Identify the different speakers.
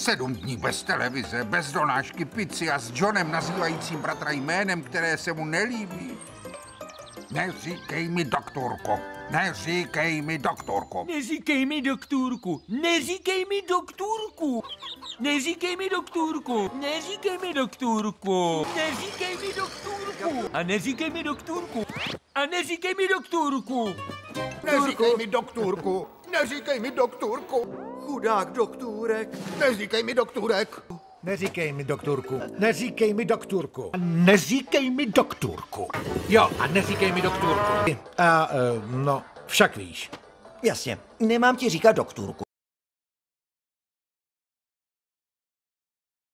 Speaker 1: 7 dní bez televize, bez donášky pici a s Johnem nazývajícím bratra jménem, které se mu nelíbí. Neříkej mi doktorko. Neříkej mi doktorko.
Speaker 2: Neříkej mi doktorku. Neříkej mi doktorku. Neříkej mi doktorku. Neříkej mi doktorku. Neříkej mi doktorku. A neříkej mi doktorku. A neříkej mi doktorku.
Speaker 3: Neříkej mi doktorku. Neříkej mi doktorku.
Speaker 4: Chudák doktůrek.
Speaker 3: Neříkej mi doktorek.
Speaker 5: Neříkej mi doktorku. Neříkej mi doktorku. Neříkej mi doktorku. Jo, a neříkej mi doktorku. No, však víš.
Speaker 4: Jasně, nemám ti říkat doktůrku.